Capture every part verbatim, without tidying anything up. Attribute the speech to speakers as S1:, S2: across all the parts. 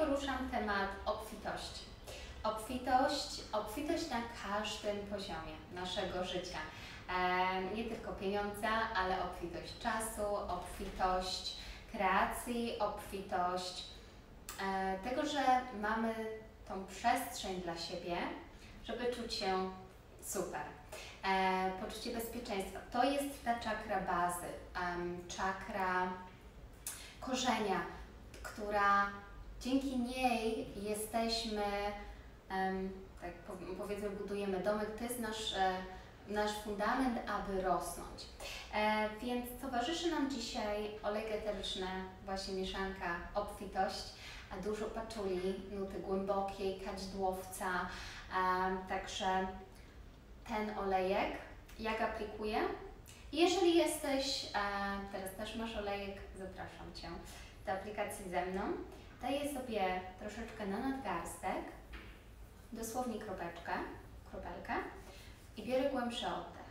S1: poruszam temat obfitości. Obfitość, obfitość na każdym poziomie naszego życia. E, nie tylko pieniądze, ale obfitość czasu, obfitość kreacji, obfitość e, tego, że mamy tą przestrzeń dla siebie, żeby czuć się super. E, poczucie bezpieczeństwa. To jest ta czakra bazy, um, czakra korzenia, która dzięki niej jesteśmy, um, tak powiedzmy, budujemy domek. To jest nasz, e, nasz fundament, aby rosnąć. E, więc towarzyszy nam dzisiaj olej eteryczny, właśnie mieszanka obfitość, a dużo paczuli, nuty głębokiej, kadzidłowca, e, także ten olejek, jak aplikuję. Jeżeli jesteś, e, teraz też masz olejek, zapraszam Cię do aplikacji ze mną. Daję sobie troszeczkę na nadgarstek, dosłownie kropeczkę, kropelkę i biorę głębszy oddech.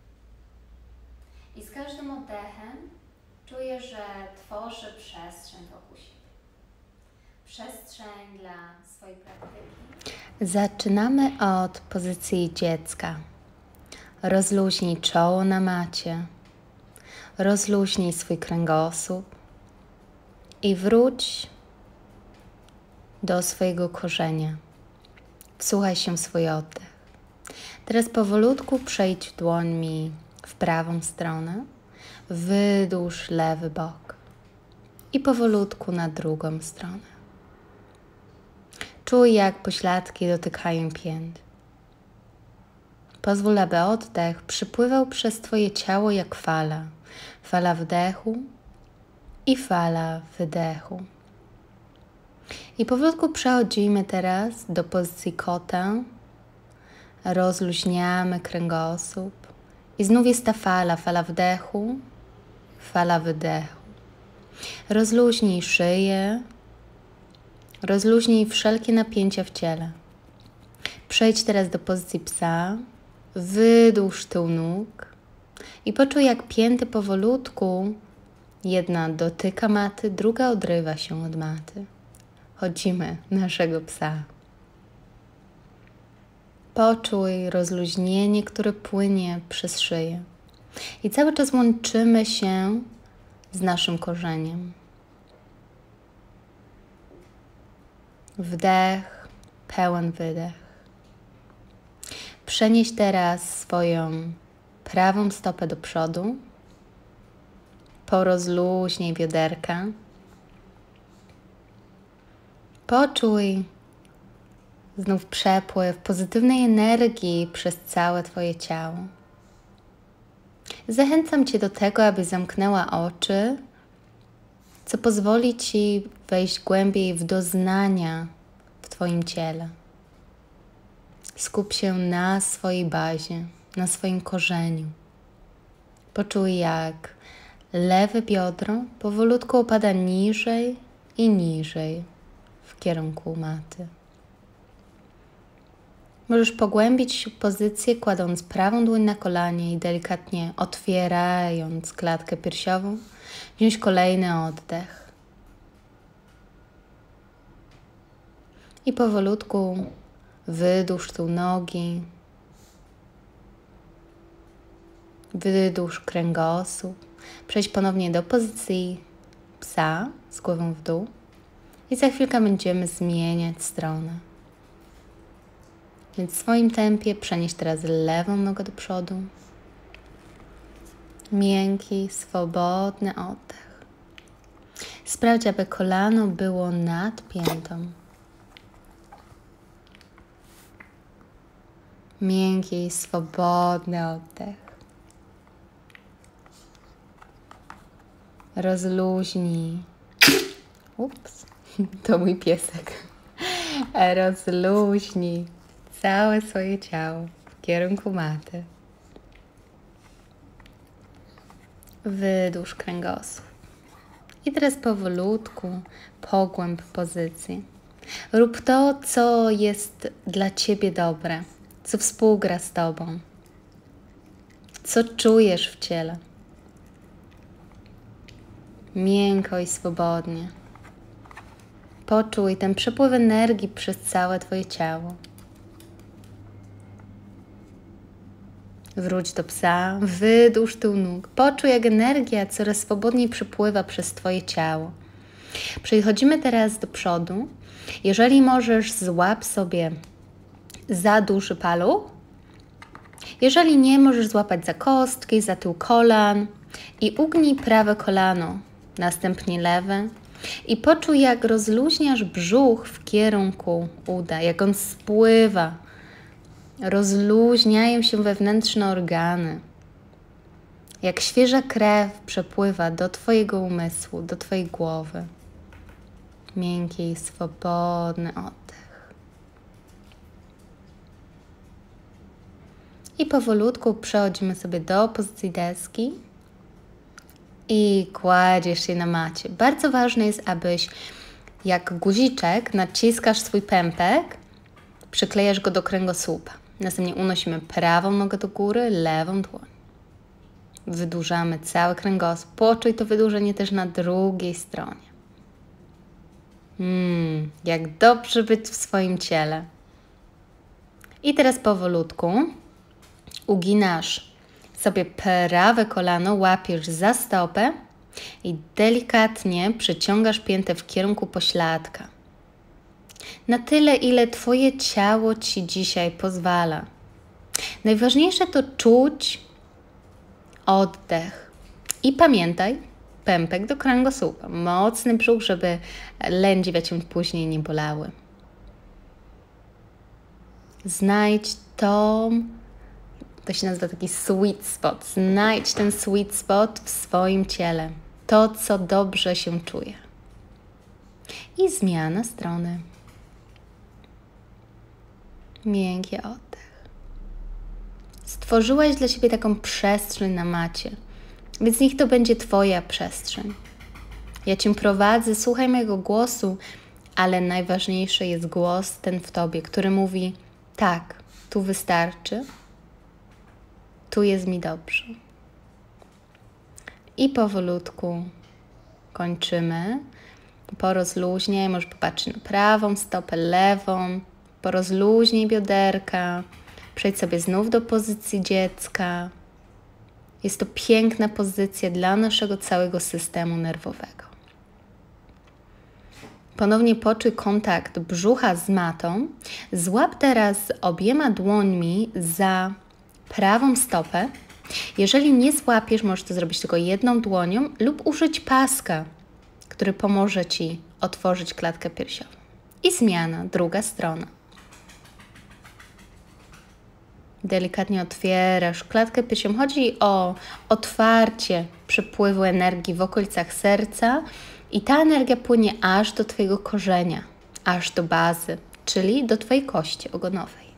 S1: I z każdym oddechem czuję, że tworzę przestrzeń wokół siebie. Przestrzeń dla swojej praktyki. Zaczynamy od pozycji dziecka. Rozluźnij czoło na macie. Rozluźnij swój kręgosłup i wróć do swojego korzenia. Wsłuchaj się w swój oddech. Teraz powolutku przejdź dłońmi w prawą stronę, wydłuż lewy bok i powolutku na drugą stronę. Czuj, jak pośladki dotykają pięt. Pozwól, aby oddech przypływał przez Twoje ciało jak fala. Fala wdechu i fala wydechu. I powolutku przechodzimy teraz do pozycji kota. Rozluźniamy kręgosłup. I znów jest ta fala, fala wdechu, fala wydechu. Rozluźnij szyję. Rozluźnij wszelkie napięcia w ciele. Przejdź teraz do pozycji psa. Wydłuż tył nóg i poczuj, jak pięty powolutku, jedna dotyka maty, druga odrywa się od maty. Chodzimy naszego psa. Poczuj rozluźnienie, które płynie przez szyję. I cały czas łączymy się z naszym korzeniem. Wdech, pełen wydech. Przenieś teraz swoją prawą stopę do przodu. Porozluźnij bioderka. Poczuj znów przepływ pozytywnej energii przez całe Twoje ciało. Zachęcam Cię do tego, abyś zamknęła oczy, co pozwoli Ci wejść głębiej w doznania w Twoim ciele. Skup się na swojej bazie, na swoim korzeniu. Poczuj, jak lewe biodro powolutku opada niżej i niżej w kierunku maty. Możesz pogłębić pozycję, kładąc prawą dłoń na kolanie i delikatnie otwierając klatkę piersiową, wziąć kolejny oddech. I powolutku wydłuż tył nogi, wydłuż kręgosłup. Przejdź ponownie do pozycji psa z głową w dół i za chwilkę będziemy zmieniać stronę. Więc w swoim tempie przenieś teraz lewą nogę do przodu. Miękki, swobodny oddech. Sprawdź, aby kolano było nad piętą. Miękki, swobodny oddech. Rozluźnij. Ups, to mój piesek. Rozluźnij całe swoje ciało w kierunku maty. Wydłuż kręgosłup. I teraz powolutku pogłęb pozycji. Rób to, co jest dla Ciebie dobre, co współgra z Tobą, co czujesz w ciele. Miękko i swobodnie. Poczuj ten przepływ energii przez całe Twoje ciało. Wróć do psa, wydłuż tył nóg. Poczuj, jak energia coraz swobodniej przepływa przez Twoje ciało. Przechodzimy teraz do przodu. Jeżeli możesz, złap sobie za duży paluch. Jeżeli nie, możesz złapać za kostki, za tył kolan i ugnij prawe kolano, następnie lewe. I poczuj, jak rozluźniasz brzuch w kierunku uda, jak on spływa. Rozluźniają się wewnętrzne organy. Jak świeża krew przepływa do Twojego umysłu, do Twojej głowy. Miękki i swobodny oddech. I powolutku przechodzimy sobie do pozycji deski. I kładziesz się na macie. Bardzo ważne jest, abyś jak guziczek naciskasz swój pępek, przyklejasz go do kręgosłupa. Następnie unosimy prawą nogę do góry, lewą dłoń. Wydłużamy cały kręgosłup. Poczuj to wydłużenie też na drugiej stronie. Hmm, jak dobrze być w swoim ciele. I teraz powolutku uginasz sobie prawe kolano, łapiesz za stopę i delikatnie przeciągasz piętę w kierunku pośladka. Na tyle, ile Twoje ciało Ci dzisiaj pozwala. Najważniejsze to czuć oddech. I pamiętaj, pępek do kręgosłupa. Mocny brzuch, żeby lędźwia Cię później nie bolały. Znajdź tą, to się nazywa taki sweet spot. Znajdź ten sweet spot w swoim ciele. To, co dobrze się czuje. I zmiana strony. Miękki oddech. Stworzyłaś dla siebie taką przestrzeń na macie, więc niech to będzie Twoja przestrzeń. Ja Cię prowadzę, słuchaj mojego głosu, ale najważniejszy jest głos ten w Tobie, który mówi: tak, tu wystarczy, tu jest mi dobrze. I powolutku kończymy. Porozluźniaj, możesz popatrzeć na prawą stopę, lewą. Porozluźnij bioderka. Przejdź sobie znów do pozycji dziecka. Jest to piękna pozycja dla naszego całego systemu nerwowego. Ponownie poczuj kontakt brzucha z matą. Złap teraz obiema dłońmi za prawą stopę. Jeżeli nie złapiesz, możesz to zrobić tylko jedną dłonią lub użyć paska, który pomoże Ci otworzyć klatkę piersiową. I zmiana, druga strona. Delikatnie otwierasz klatkę piersiową. Chodzi o otwarcie przepływu energii w okolicach serca i ta energia płynie aż do Twojego korzenia, aż do bazy, czyli do Twojej kości ogonowej.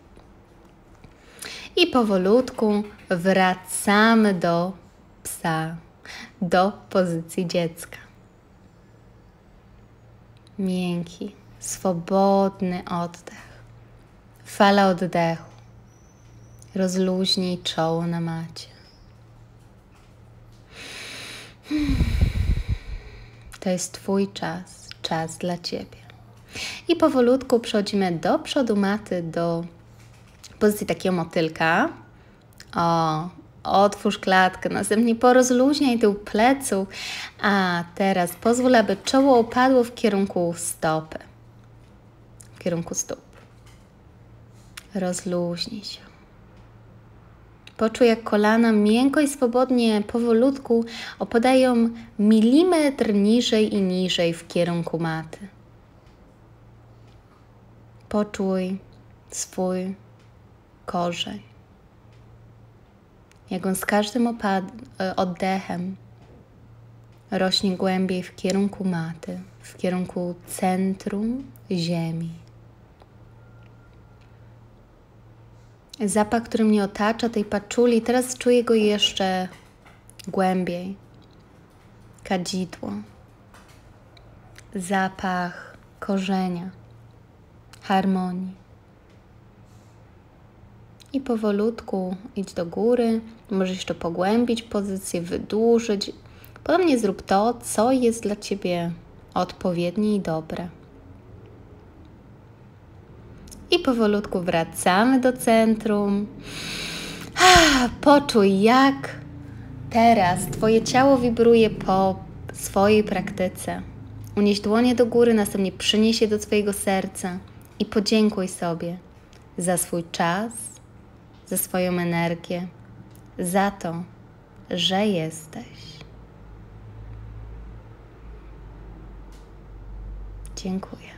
S1: I powolutku wracamy do psa, do pozycji dziecka. Miękki, swobodny oddech. Fala oddechu. Rozluźnij czoło na macie. To jest Twój czas, czas dla Ciebie. I powolutku przechodzimy do przodu maty, do pozycji takiego motylka. O, otwórz klatkę, następnie porozluźniaj tył pleców, a teraz pozwól, aby czoło opadło w kierunku stopy, w kierunku stóp. Rozluźnij się. Poczuj, jak kolana miękko i swobodnie, powolutku opadają milimetr niżej i niżej w kierunku maty. Poczuj swój korzeń. Jak on z każdym opad- oddechem rośnie głębiej w kierunku maty, w kierunku centrum ziemi. Zapach, który mnie otacza, tej paczuli, teraz czuję go jeszcze głębiej. Kadzidło. Zapach korzenia, harmonii. I powolutku idź do góry. Możesz jeszcze pogłębić pozycję, wydłużyć. Podobnie zrób to, co jest dla Ciebie odpowiednie i dobre. I powolutku wracamy do centrum. Poczuj, jak teraz Twoje ciało wibruje po swojej praktyce. Unieś dłonie do góry, następnie przynieś je do Twojego serca i podziękuj sobie za swój czas, za swoją energię, za to, że jesteś. Dziękuję.